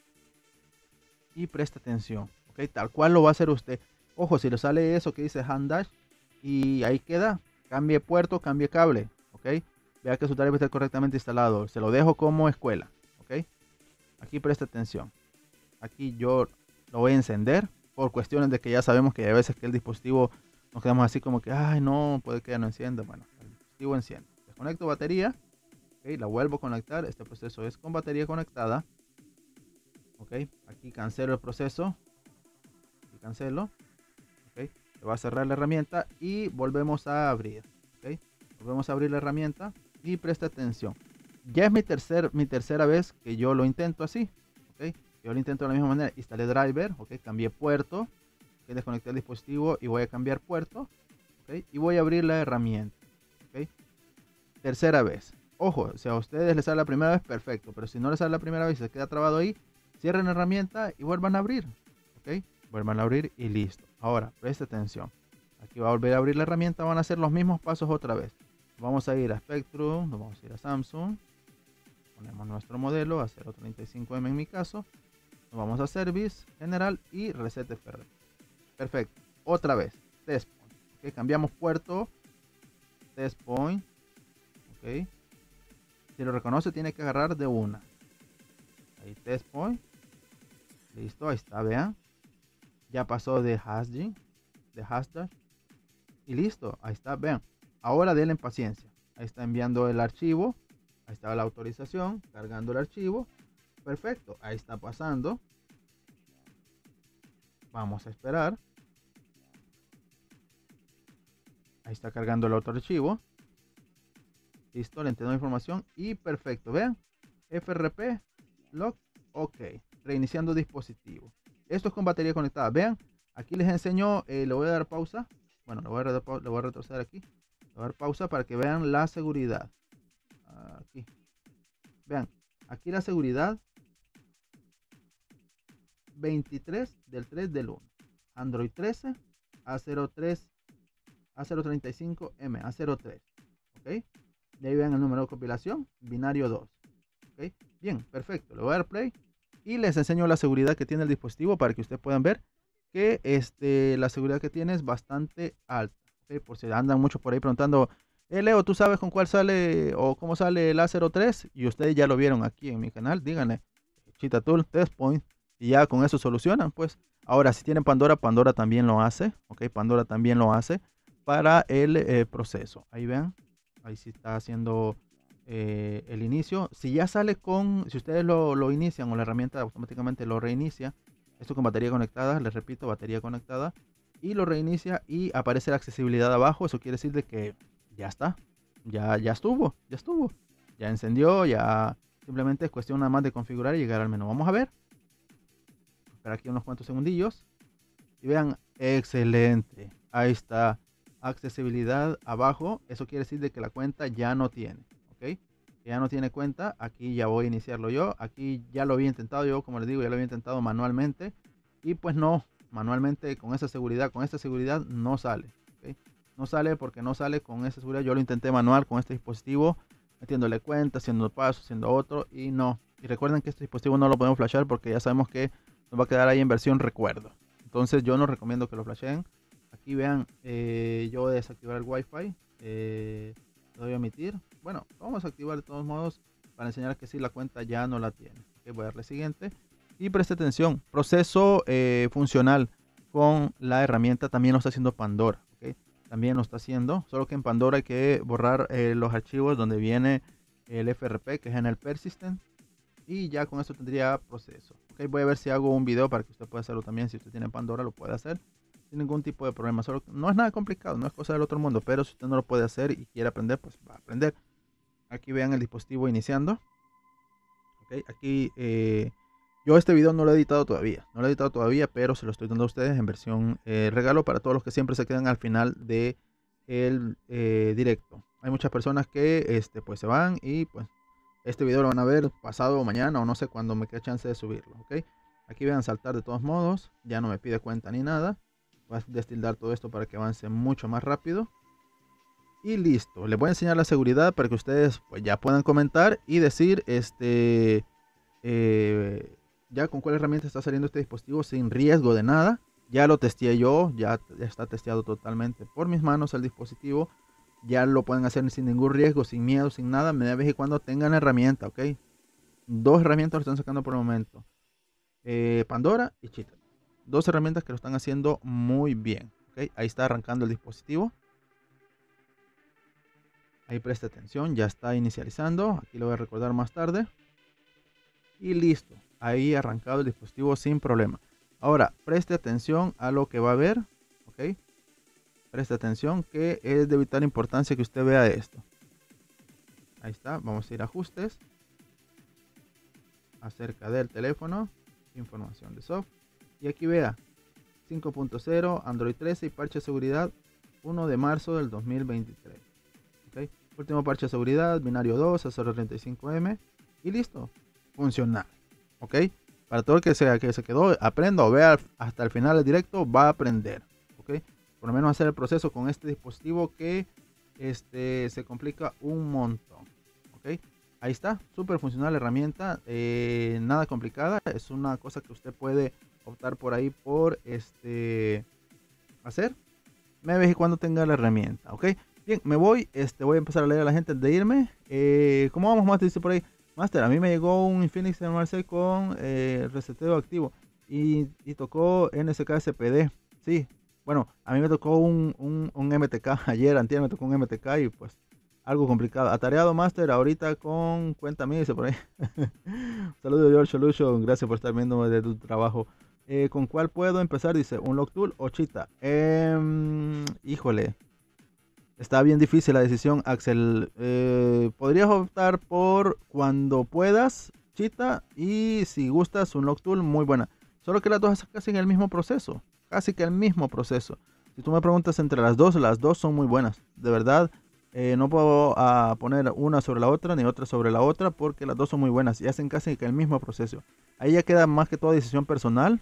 Y preste atención. Okay, tal cual lo va a hacer usted. Ojo, si le sale eso que dice hand dash y ahí queda. Cambie puerto, cambie cable. Okay. Vea que su driver está correctamente instalado. Se lo dejo como escuela. Okay. Aquí preste atención. Aquí yo lo voy a encender. por cuestiones de que ya sabemos que hay veces que el dispositivo nos quedamos así como que, ay no, puede que ya no encienda. Bueno, el dispositivo enciende. Desconecto batería, ok, la vuelvo a conectar. Este proceso es con batería conectada. Ok, aquí cancelo el proceso. Aquí cancelo. Ok, se va a cerrar la herramienta y volvemos a abrir. Ok, volvemos a abrir la herramienta y presta atención. Ya es mi, tercer, mi tercera vez que yo lo intento así. Ok, yo lo intento de la misma manera. Instalé driver, ok, cambié puerto. Okay, desconecté el dispositivo y voy a cambiar puerto. Okay, y voy a abrir la herramienta. Okay, tercera vez. Ojo, si a ustedes les sale la primera vez, perfecto. Pero si no les sale la primera vez y se queda trabado ahí, cierren la herramienta y vuelvan a abrir. Ok, vuelvan a abrir y listo. Ahora, preste atención. Aquí va a volver a abrir la herramienta. Van a hacer los mismos pasos otra vez. Vamos a ir a Spectrum, nos vamos a ir a Samsung. Ponemos nuestro modelo, a cero treinta y cinco M en mi caso. Nos vamos a Service, General y Reset F R. Perfecto. Otra vez. Test Point. Okay, cambiamos puerto. Test Point. Ok. Si lo reconoce, tiene que agarrar de una. Ahí, Test Point. Listo, ahí está, vean. Ya pasó de hashing, de hashtag. Y listo, ahí está, vean. Ahora denle paciencia. Ahí está enviando el archivo. Ahí está la autorización, cargando el archivo. Perfecto, ahí está pasando. Vamos a esperar. Ahí está cargando el otro archivo. Listo, le entiendo la información. Y perfecto, vean. F R P, lock, ok. Reiniciando dispositivo. Esto es con batería conectada. Vean, aquí les enseño, eh, le voy a dar pausa. Bueno, le voy a, le voy a retroceder aquí. Le voy a dar pausa para que vean la seguridad. Aquí. Vean, aquí la seguridad. veintitrés del tres del uno. Android trece, A cero tres, A cero treinta y cinco M, A cero tres. Ok. De ahí vean el número de compilación, binario dos. Ok. Bien, perfecto. Le voy a dar play y les enseño la seguridad que tiene el dispositivo para que ustedes puedan ver que este, la seguridad que tiene es bastante alta. Okay. Por si andan mucho por ahí preguntando, eh, Leo, ¿tú sabes con cuál sale o cómo sale el A cero tres? Y ustedes ya lo vieron aquí en mi canal, díganle, Cheetah Tool, Test Point, y ya con eso solucionan, pues. Ahora, si tienen Pandora, Pandora también lo hace, ok, Pandora también lo hace para el eh, proceso. Ahí vean, ahí sí está haciendo eh, el inicio. Si ya sale con, si ustedes lo, lo inician o la herramienta automáticamente lo reinicia, esto con batería conectada, les repito, batería conectada, y lo reinicia y aparece la accesibilidad abajo. Eso quiere decir de que ya está, ya, ya estuvo, ya estuvo, ya encendió, ya simplemente es cuestión nada más de configurar y llegar al menú. Vamos a ver, espera aquí unos cuantos segundillos y vean, excelente, ahí está, accesibilidad abajo. Eso quiere decir de que la cuenta ya no tiene, ok, ya no tiene cuenta. Aquí ya voy a iniciarlo yo. Aquí ya lo había intentado yo, como les digo, ya lo había intentado manualmente y pues no, manualmente con esa seguridad, con esta seguridad no sale, ¿okay? No sale porque no sale con esa seguridad. Yo lo intenté manual con este dispositivo, metiéndole cuenta, haciendo paso, haciendo otro y no. Y recuerden que este dispositivo no lo podemos flashar porque ya sabemos que nos va a quedar ahí en versión recuerdo. Entonces yo no recomiendo que lo flasheen. Aquí vean, eh, yo voy a desactivar el Wi-Fi. Eh, lo voy a omitir. Bueno, vamos a activar de todos modos para enseñar que sí, la cuenta ya no la tiene. Okay, voy a darle siguiente. Y preste atención, proceso eh, funcional con la herramienta también lo está haciendo Pandora. Okay, también lo está haciendo, solo que en Pandora hay que borrar eh, los archivos donde viene el F R P, que es en el persistent. Y ya con eso tendría proceso. Okay, voy a ver si hago un video para que usted pueda hacerlo también. Si usted tiene Pandora, lo puede hacer sin ningún tipo de problema. Solo no es nada complicado, no es cosa del otro mundo. Pero si usted no lo puede hacer y quiere aprender, pues va a aprender. Aquí vean el dispositivo iniciando. Okay, aquí eh, yo este video no lo he editado todavía. No lo he editado todavía, pero se lo estoy dando a ustedes en versión eh, regalo para todos los que siempre se quedan al final de el eh, directo. Hay muchas personas que este, pues se van y pues este video lo van a ver pasado o mañana o no sé cuándo me quede chance de subirlo, ¿ok? Aquí vean saltar de todos modos, ya no me pide cuenta ni nada. Voy a destildar todo esto para que avance mucho más rápido. Y listo, les voy a enseñar la seguridad para que ustedes pues ya puedan comentar y decir este eh, ya con cuál herramienta está saliendo este dispositivo sin riesgo de nada. Ya lo testé yo, ya, ya está testeado totalmente por mis manos el dispositivo. Ya lo pueden hacer sin ningún riesgo, sin miedo, sin nada. Me da vez y cuando tengan herramienta, ¿ok? Dos herramientas lo están sacando por el momento. Eh, Pandora y Cheetah. dos herramientas que lo están haciendo muy bien. ¿Okay? Ahí está arrancando el dispositivo. Ahí preste atención, ya está inicializando. Aquí lo voy a recordar más tarde. Y listo, ahí arrancado el dispositivo sin problema. Ahora, preste atención a lo que va a ver. ¿Ok? Preste atención que es de vital importancia que usted vea esto. Ahí está, vamos a ir a ajustes. Acerca del teléfono, información de software. Y aquí vea, cinco punto cero, Android trece y parche de seguridad uno de marzo del dos mil veintitrés. ¿Okay? Último parche de seguridad, binario dos a cero treinta y cinco M. Y listo, funcional. ¿Ok? Para todo el que se, que se quedó, aprenda o vea hasta el final del directo, va a aprender. ¿Ok? Por lo menos hacer el proceso con este dispositivo que este, se complica un montón. ¿Ok? Ahí está, súper funcional la herramienta, eh, nada complicada, es una cosa que usted puede optar por ahí por este hacer. Me ve cuando tenga la herramienta, ¿ok? Bien, me voy, este, voy a empezar a leer a la gente antes de irme. Eh, ¿Cómo vamos, Master? Dice por ahí, Master, a mí me llegó un Infinix M R C con eh, reseteo activo y, y tocó N S K S P D, sí. Bueno, a mí me tocó un, un, un M T K, ayer, antier me tocó un M T K y pues algo complicado. Atareado, Master, ahorita con cuenta mía, dice por ahí. Saludos, George Solution, gracias por estar viendo de tu trabajo. Eh, ¿Con cuál puedo empezar? Dice, ¿un Lock Tool o Cheetah? Eh, híjole, está bien difícil la decisión, Axel. Eh, podrías optar por cuando puedas, Cheetah, y si gustas, un Lock Tool, muy buena. Solo que las dos hacen casi en el mismo proceso, casi que el mismo proceso. Si tú me preguntas entre las dos, las dos son muy buenas, de verdad. Eh, no puedo uh, poner una sobre la otra ni otra sobre la otra porque las dos son muy buenas y hacen casi que el mismo proceso. Ahí ya queda más que toda decisión personal,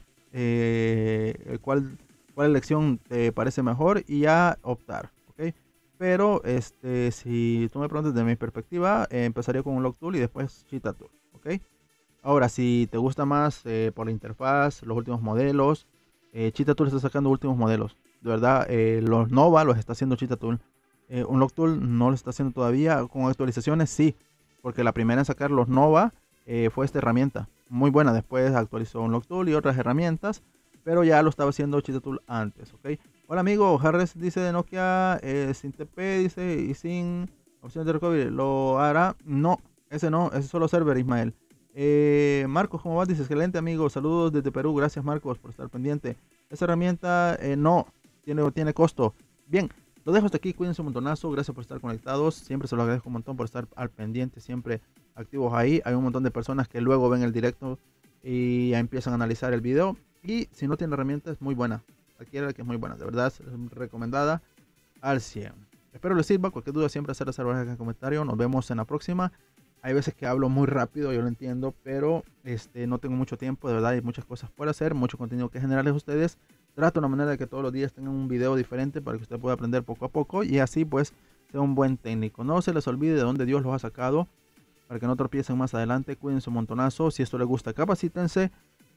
eh, cuál, cuál elección te parece mejor y ya optar, ¿ok? Pero este, si tú me preguntas de mi perspectiva, eh, empezaría con un Lock Tool y después Cheetah Tool, ¿ok? Ahora, si te gusta más eh, por la interfaz, los últimos modelos, eh, Cheetah Tool está sacando últimos modelos. De verdad, eh, los Nova los está haciendo Cheetah Tool. Eh, un Lock Tool no lo está haciendo todavía. Con actualizaciones sí, porque la primera en sacar los Nova eh, fue esta herramienta, muy buena. Después actualizó un Lock Tool y otras herramientas, pero ya lo estaba haciendo Cheetah Tool antes, ¿ok? Hola amigo, Harris dice de Nokia, eh, sin T P, dice, y sin opción de recovery, ¿lo hará? No, ese no, ese es solo server, Ismael. Eh, Marcos, ¿cómo vas? Dice, excelente amigo, saludos desde Perú, gracias Marcos por estar pendiente. Esa herramienta eh, no, tiene, tiene costo. Bien, lo dejo hasta aquí, cuídense un montonazo, gracias por estar conectados, siempre se lo agradezco un montón por estar al pendiente, siempre activos ahí. Hay un montón de personas que luego ven el directo y ya empiezan a analizar el video. Y si no tiene herramienta es muy buena, cualquiera que es muy buena, de verdad, es recomendada al cien. Espero les sirva, cualquier duda siempre hacer reservar en el comentario, nos vemos en la próxima. Hay veces que hablo muy rápido, yo lo entiendo, pero este, no tengo mucho tiempo, de verdad hay muchas cosas por hacer, mucho contenido que generarles a ustedes. Trato de una manera de que todos los días tengan un video diferente para que usted pueda aprender poco a poco y así pues sea un buen técnico. No se les olvide de dónde Dios los ha sacado para que no tropiecen más adelante. Cuídense un montonazo. Si esto les gusta, capacítense.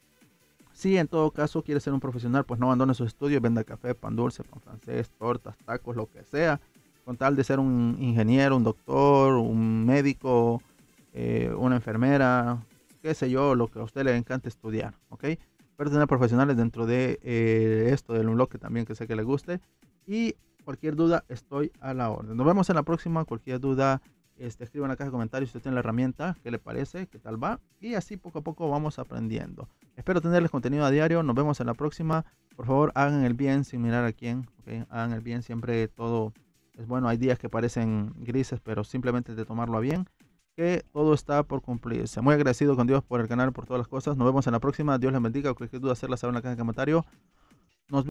Si en todo caso quiere ser un profesional, pues no abandone sus estudios, venda café, pan dulce, pan francés, tortas, tacos, lo que sea. Con tal de ser un ingeniero, un doctor, un médico, eh, una enfermera, qué sé yo, lo que a usted le encanta estudiar, ¿ok? Espero tener profesionales dentro de eh, esto del Unlock que también que sé que les guste. Y cualquier duda estoy a la orden. Nos vemos en la próxima. Cualquier duda, este, escriba en la caja de comentarios si usted tiene la herramienta, qué le parece, qué tal va. Y así poco a poco vamos aprendiendo. Espero tenerles contenido a diario. Nos vemos en la próxima. Por favor, hagan el bien sin mirar a quién. ¿Okay? Hagan el bien, siempre todo es bueno. Hay días que parecen grises, pero simplemente de tomarlo a bien, que todo está por cumplirse. Muy agradecido con Dios por el canal, por todas las cosas. Nos vemos en la próxima. Dios les bendiga. Cualquier duda, hacerla saber en la caja de comentarios.